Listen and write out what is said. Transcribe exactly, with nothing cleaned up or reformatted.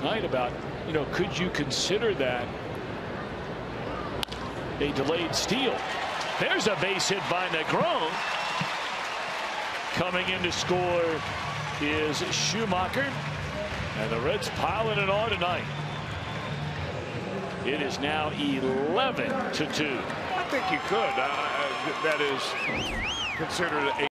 night about, you know, could you consider that a delayed steal? There's a base hit by Negron. Coming in to score is Schumaker, and the Reds piling it on tonight. It is now eleven to two. I think you could. Uh, that is considered a